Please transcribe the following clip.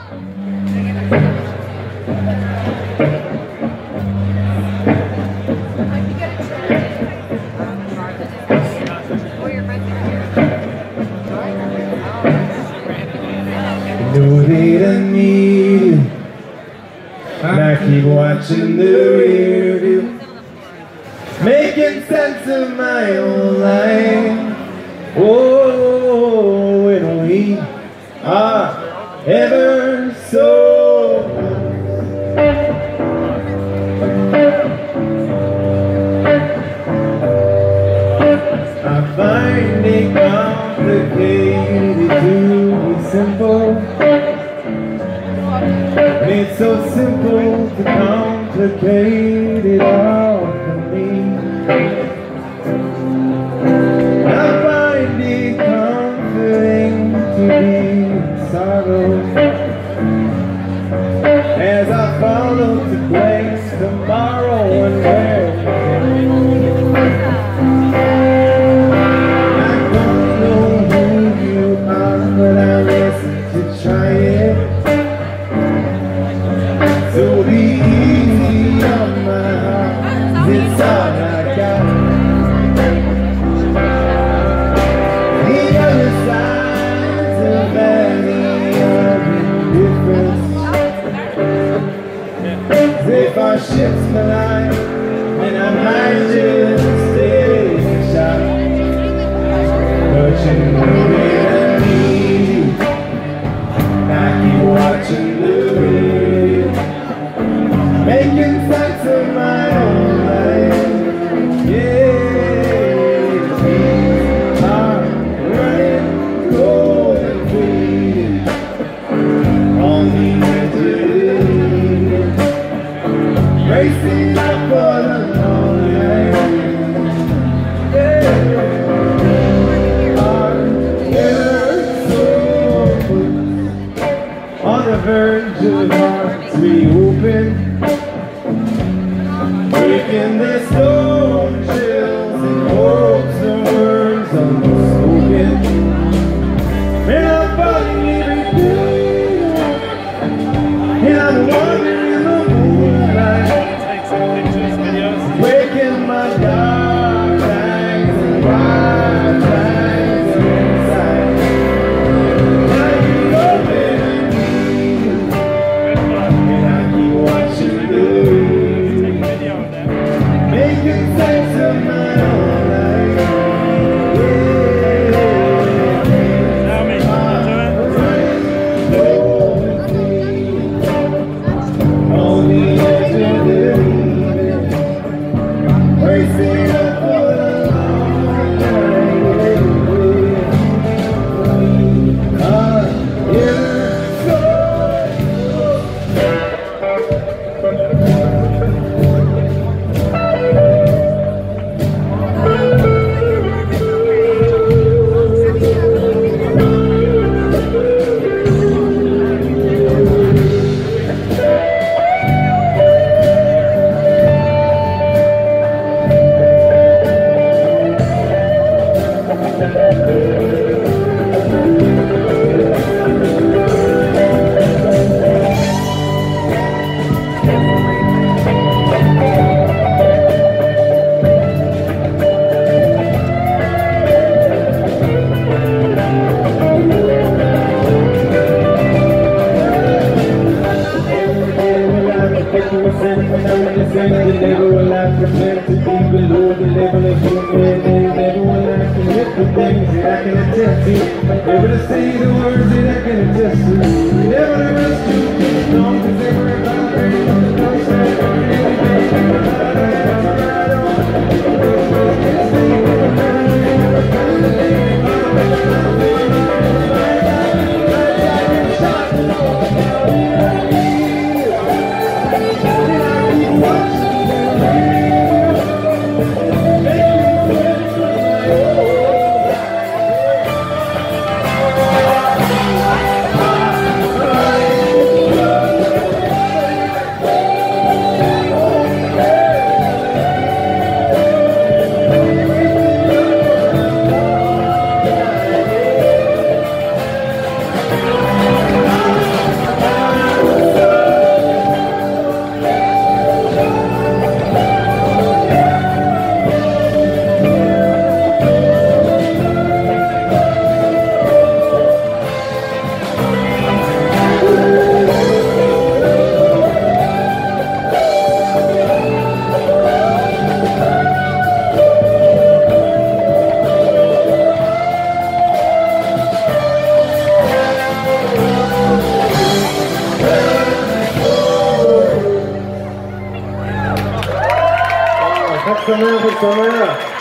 Didn't need you, and I keep watching the rear view, making sense of my own life. Oh, and we are ever so I find it complicated to be simple. It's so simple to complicate it all for me. I find it comforting to be in sorrow as I follow to place tomorrow and where I don't know who you are, but I listen to try it. So the easy on my heart, it's all I got. The other side's a valley of indifference. As if our ships collide, and I might just stay shot. But you know that I need you, I keep watching the rain, making sense of my own life. Yeah, dreams are running cold and faded on the edge of the racing up for the long night. Yeah, our ever so close, on the verge of hearts reopen. Breaking their stone shells and hopes and words unspoken. And I'm falling every day, and I'm wandering in the moonlight, breaking my dark eyes and wide eyes inside. I keep open and I keep watching the making sense of my own life. On the edge of the evening, racing up for the long night. We are here so never will I pretend to be below the level of human, and never will I commit the things that I can attest to, never to say the words that I can attest to, never to rest too long, cause everybody on the Put some out.